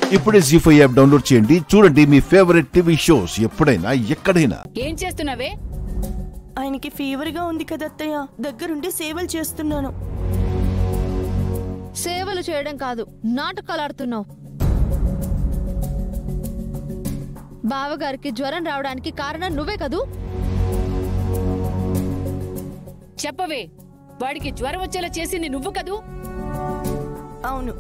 ఇప్పుడే జీ5 app download చేయండి. చూడండి మీ ఫేవరెట్ టీవీ షోస్ ఎప్పుడైనా ఎక్కడైనా. ఏం చేస్తున్నావే? ఆయనకి ఫీవర్ గా ఉంది కదా అత్తయ్య, దగ్గరుండి సేవలు చేస్తున్నాను. సేవలు చేయడం కాదు, నాటకాలు ఆడుతున్నావు. బావగారికి జ్వరం రావడానికి కారణం నువ్వే కదూ? చెప్పవే, వాడికి జ్వరం వచ్చేలా చేసింది నువ్వు కదూ? అవును.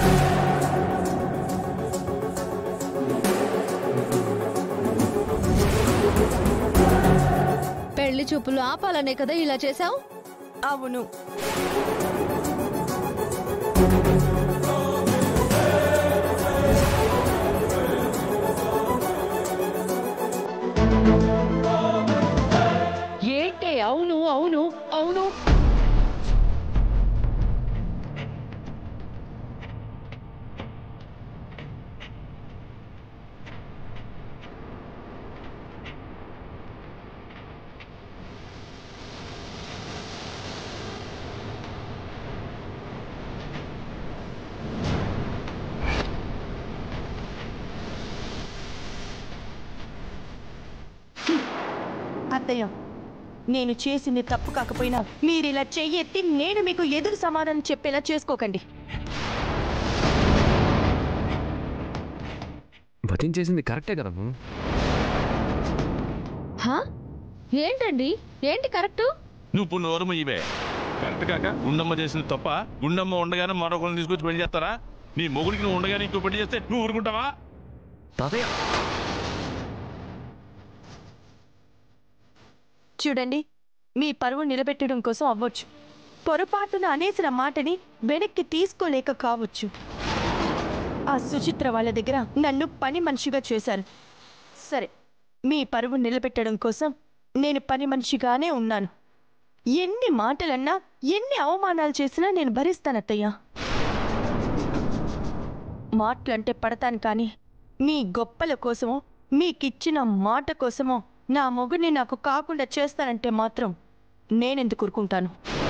పెళ్లి చూపులు ఆపాలనే కదా ఇలా చేశావు? అవును. ఏంటే అవును అవును అవును? అత్తయ్య, నేను చేసింది తప్పు కాకపోయినా మీరు ఇలా చెయ్యెత్తి నేను మీకు ఎదురు సమాధానం చెప్పేలా చేసుకోకండి. వదించేసింది కరెక్టే కదా. ఏంటండి, ఏంటి కరెక్టు? నువ్వు నోరుము ఇవే కరెక్ట్ కాక గుండమ్మ చేసింది తప్ప. గుండమ్మ ఉండగానే మరొకరిని తీసుకొచ్చి పెళ్లి చేస్తారా? నీ మొగుడికి నువ్వు ఉండగానే ఇంకో పెళ్లి చేస్తే నువ్వు ఊరుకుంటావా? తాతయ్య చూడండి, మీ పరువు నిలబెట్టడం కోసం అవ్వచ్చు, పొరపాటున అనేసిన మాటని వెనక్కి తీసుకోలేక కావచ్చు. ఆ సుచిత్ర వాళ్ళ దగ్గర నన్ను పని మనిషిగా చేశారు. సరే, మీ పరువు నిలబెట్టడం కోసం నేను పని మనిషిగానే ఉన్నాను. ఎన్ని మాటలన్నా, ఎన్ని అవమానాలు చేసినా నేను భరిస్తాను అత్తయ్య. మాటలంటే పడతాను, కానీ మీ గొప్పల కోసమో మీకిచ్చిన మాట కోసమో నా మొగుడిని నాకు కాకుండా చేస్తానంటే మాత్రం నేనెందుకు ఊరుకుంటాను?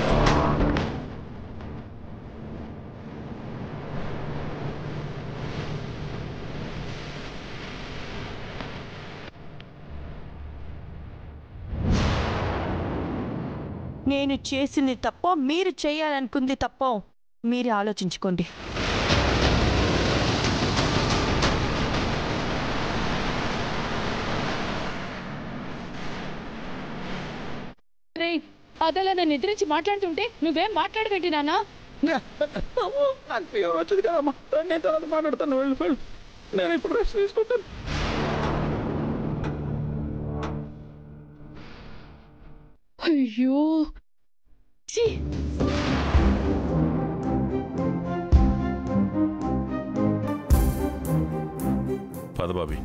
నేను చేసింది తప్పో, మీరు చేయాలనుకుంది తప్పో మీరే ఆలోచించుకోండి. అదలా నన్ను నిద్రించి మాట్లాడుతుంటే నువ్వేం మాట్లాడకండి నాన్న. వచ్చింది కదమ్మా, నేను తర్వాత మాట్లాడతాను. వెళ్ళు, నేను ఇప్పుడు రెస్ట్ తీసుకుంటాను. అయ్యో పదబాబి,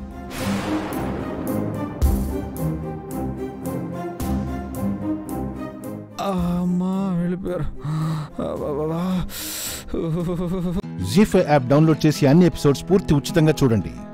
అమ్మా వెళ్ళిపోయారు. జీ5 యాప్ డౌన్లోడ్ చేసి అన్ని ఎపిసోడ్స్ పూర్తి ఉచితంగా చూడండి.